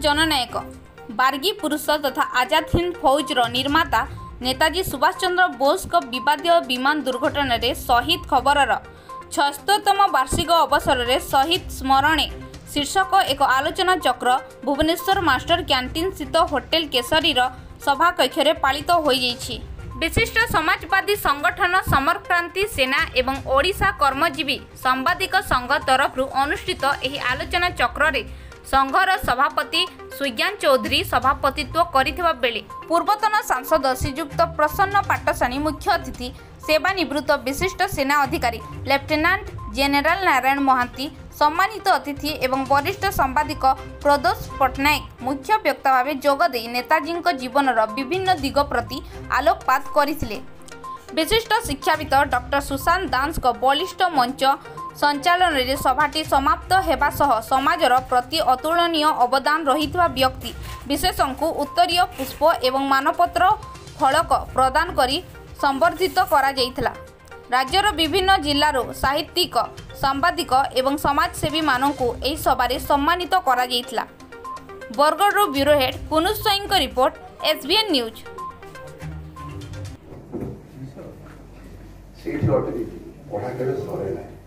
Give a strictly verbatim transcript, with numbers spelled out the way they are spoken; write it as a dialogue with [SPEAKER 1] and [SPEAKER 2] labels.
[SPEAKER 1] जननायक बार्गी पुरुष तथा आजाद हिंद फौजर निर्माता नेताजी सुभाष चंद्र बोस को विवादीय विमान दुर्घटना रे शहीद खबरर छहत्तरतम वार्षिक अवसर में शहीद स्मरणे शीर्षक एक आलोचना चक्र भुवनेश्वर मास्टर कैंटीन स्थित होटेल केसरी सभा कक्ष में पालित हो जाइछि। विशिष्ट समाजवादी संगठन समर क्रांति सेना एवं ओडिशा कर्मजीवी सांबादिक संघ तरफ अनुष्ठित एही आलोचना चक्र रे संघर सभापति सुज्ञान चौधरी सभापतित्व करिथिबा बेले पूर्वतन सांसद श्रीयुक्त प्रसन्न पाटसाणी मुख्य अतिथि सेवानिवृत्त विशिष्ट सेना अधिकारी लेफ्टिनेंट जेनेराल नारायण महांती सम्मानित अतिथि एवं वरिष्ठ सांबादिक प्रदोष पट्टनायक मुख्य वक्ता भाव जोगदे नेताजी जीवनर विभिन्न दिग प्रति आलोकपात करथिले। विशिष्ट शिक्षाविद डॉक्टर सुशांत दास बलिष्ठ मंच संचालन रे सभाटी समाप्त हेबा सह समाजर प्रति अतुलनीय अवदान रहितवा व्यक्ति विशेषଙ୍କୁ उत्तरीय पुष्प एवं मानपत्र फलक प्रदान करी संबर्धित करा जाइथिला। राज्यर विभिन्न जिल्लारो साहित्यिक सांबादिक एवं समाजसेवी माननकु एही सभारे सम्मानित करा जाइथिला। Bargarh bureau head Kunuj Sai report SBN news.
[SPEAKER 2] Seat lottery पढ़ा करे सरे ना